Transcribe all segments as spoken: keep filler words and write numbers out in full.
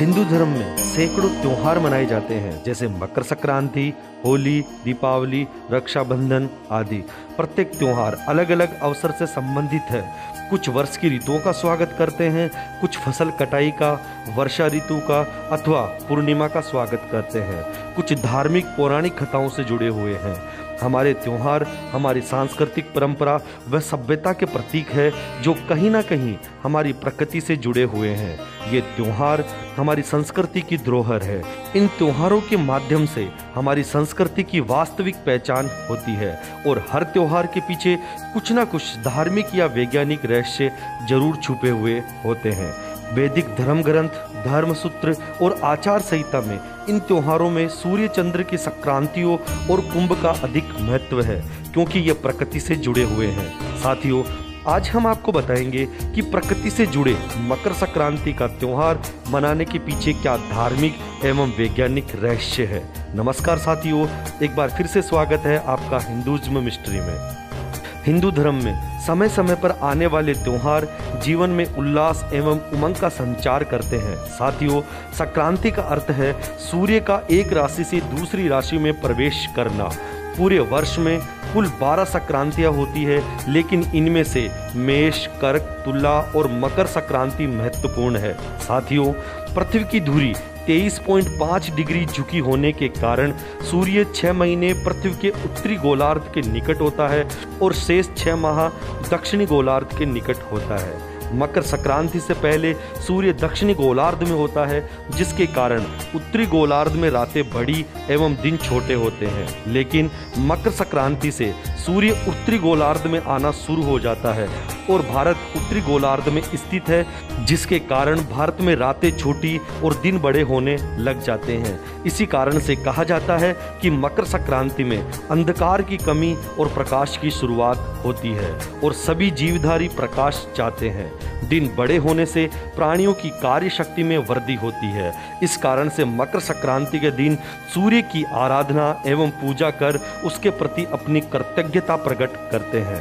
हिंदू धर्म में सैकड़ों त्योहार मनाए जाते हैं, जैसे मकर संक्रांति, होली, दीपावली, रक्षाबंधन आदि। प्रत्येक त्योहार अलग अलग अवसर से संबंधित है। कुछ वर्ष की ऋतुओं का स्वागत करते हैं, कुछ फसल कटाई का, वर्षा ऋतु का अथवा पूर्णिमा का स्वागत करते हैं। कुछ धार्मिक पौराणिक कथाओं से जुड़े हुए हैं। हमारे त्योहार हमारी सांस्कृतिक परंपरा व सभ्यता के प्रतीक है, जो कहीं ना कहीं हमारी प्रकृति से जुड़े हुए हैं। ये त्योहार हमारी संस्कृति की धरोहर है। इन त्योहारों के माध्यम से हमारी संस्कृति की वास्तविक पहचान होती है और हर त्योहार के पीछे कुछ ना कुछ धार्मिक या वैज्ञानिक रहस्य जरूर छुपे हुए होते हैं। वैदिक धर्म ग्रंथ, धर्मसूत्र और आचार संहिता में इन त्योहारों में सूर्य चंद्र की संक्रांतियों और कुंभ का अधिक महत्व है, क्योंकि ये प्रकृति से जुड़े हुए हैं। साथियों, आज हम आपको बताएंगे कि प्रकृति से जुड़े मकर संक्रांति का त्योहार मनाने के पीछे क्या धार्मिक एवं वैज्ञानिक रहस्य है। नमस्कार साथियों, एक बार फिर से स्वागत है आपका हिंदुइज्म मिस्ट्री में। हिंदू धर्म में समय समय पर आने वाले त्योहार जीवन में उल्लास एवं उमंग का संचार करते हैं। साथियों, संक्रांति का अर्थ है सूर्य का एक राशि से दूसरी राशि में प्रवेश करना। पूरे वर्ष में कुल बारह संक्रांतियां होती है, लेकिन इनमें से मेष, कर्क, तुला और मकर संक्रांति महत्वपूर्ण है। साथियों, पृथ्वी की धुरी तेईस पॉइंट पाँच डिग्री झुकी होने के कारण सूर्य छह महीने पृथ्वी के उत्तरी गोलार्ध के निकट होता है और शेष छह माह दक्षिणी गोलार्ध के निकट होता है। मकर संक्रांति से पहले सूर्य दक्षिणी गोलार्ध में होता है, जिसके कारण उत्तरी गोलार्ध में रातें बड़ी एवं दिन छोटे होते हैं। लेकिन मकर संक्रांति से सूर्य उत्तरी गोलार्ध में आना शुरू हो जाता है और भारत उत्तरी गोलार्ध में स्थित है, जिसके कारण भारत में रातें छोटी और दिन बड़े होने लग जाते हैं। इसी कारण से कहा जाता है कि मकर संक्रांति में अंधकार की कमी और प्रकाश की शुरुआत होती है और सभी जीवधारी प्रकाश चाहते हैं। दिन बड़े होने से प्राणियों की कार्य शक्ति में वृद्धि होती है। इस कारण से मकर संक्रांति के दिन सूर्य की आराधना एवं पूजा कर उसके प्रति अपनी कृतज्ञता प्रकट करते हैं।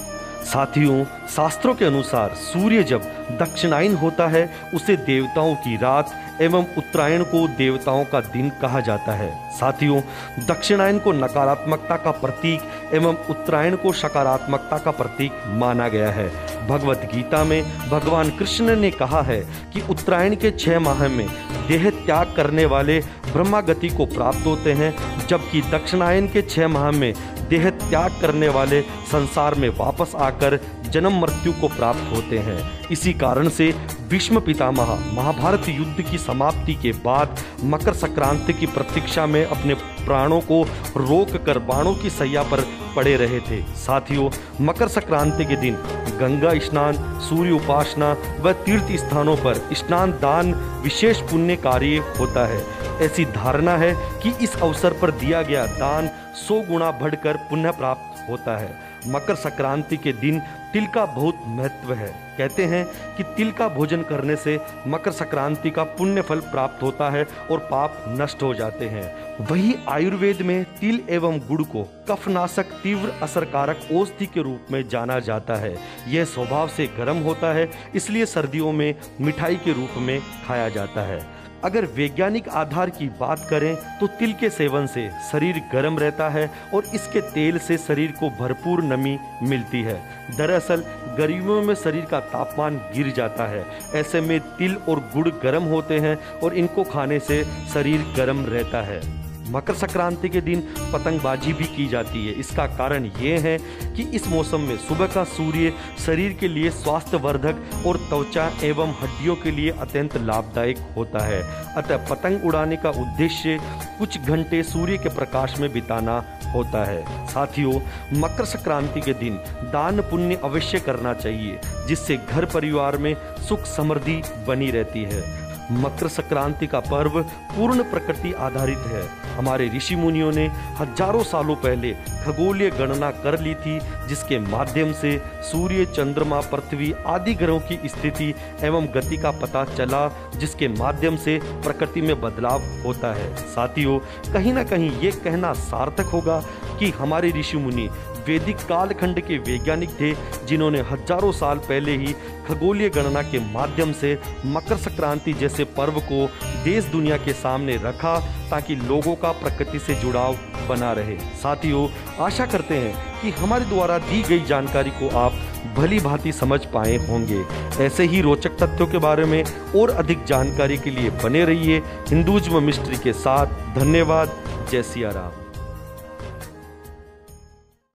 साथियों, शास्त्रों के अनुसार सूर्य जब दक्षिणायन होता है, उसे देवताओं की रात एवं उत्तरायण को देवताओं का दिन कहा जाता है। साथियों, दक्षिणायन को नकारात्मकता का प्रतीक एवं उत्तरायण को सकारात्मकता का प्रतीक माना गया है। भगवत गीता में भगवान कृष्ण ने कहा है कि उत्तरायण के छह माह में देह त्याग करने वाले ब्रह्मागति को प्राप्त होते हैं, जबकि दक्षिणायन के छह माह में देह त्याग करने वाले संसार में वापस आकर जन्म मृत्यु को प्राप्त होते हैं। इसी कारण से भीष्म पितामह महाभारत युद्ध की समाप्ति के बाद मकर संक्रांति की प्रतीक्षा में अपने प्राणों को रोक कर बाणों की सैया पर पड़े रहे थे। साथियों, मकर संक्रांति के दिन गंगा स्नान, सूर्य उपासना व तीर्थ स्थानों पर स्नान दान विशेष पुण्य कार्य होता है। ऐसी धारणा है कि इस अवसर पर दिया गया दान सौ गुना बढ़कर पुण्य प्राप्त होता है। मकर संक्रांति के दिन तिल का बहुत महत्व है। कहते हैं कि तिल का भोजन करने से मकर संक्रांति का पुण्य फल प्राप्त होता है और पाप नष्ट हो जाते हैं। वही आयुर्वेद में तिल एवं गुड़ को कफनाशक तीव्र असरकारक औषधि के रूप में जाना जाता है। यह स्वभाव से गर्म होता है, इसलिए सर्दियों में मिठाई के रूप में खाया जाता है। अगर वैज्ञानिक आधार की बात करें तो तिल के सेवन से शरीर गर्म रहता है और इसके तेल से शरीर को भरपूर नमी मिलती है। दरअसल गर्मियों में शरीर का तापमान गिर जाता है। ऐसे में तिल और गुड़ गर्म होते हैं और इनको खाने से शरीर गर्म रहता है। मकर संक्रांति के दिन पतंगबाजी भी की जाती है। इसका कारण ये है कि इस मौसम में सुबह का सूर्य शरीर के लिए स्वास्थ्यवर्धक और त्वचा एवं हड्डियों के लिए अत्यंत लाभदायक होता है। अतः पतंग उड़ाने का उद्देश्य कुछ घंटे सूर्य के प्रकाश में बिताना होता है। साथियों, मकर संक्रांति के दिन दान पुण्य अवश्य करना चाहिए, जिससे घर परिवार में सुख समृद्धि बनी रहती है। मकर संक्रांति का पर्व पूर्ण प्रकृति आधारित है। हमारे ऋषि मुनियों ने हजारों सालों पहले खगोलीय गणना कर ली थी, जिसके माध्यम से सूर्य, चंद्रमा, पृथ्वी आदि ग्रहों की स्थिति एवं गति का पता चला, जिसके माध्यम से प्रकृति में बदलाव होता है। साथियों, कहीं ना कहीं ये कहना सार्थक होगा कि हमारे ऋषि मुनि वैदिक कालखंड के वैज्ञानिक थे, जिन्होंने हजारों साल पहले ही खगोलीय गणना के माध्यम से मकर संक्रांति जैसे पर्व को देश दुनिया के सामने रखा ताकि लोगों का प्रकृति से जुड़ाव बना रहे। साथियों, आशा करते हैं कि हमारे द्वारा दी गई जानकारी को आप भली भांति समझ पाए होंगे। ऐसे ही रोचक तथ्यों के बारे में और अधिक जानकारी के लिए बने रहिए हिंदुइज्म मिस्ट्री के साथ। धन्यवाद। जय सिया राम।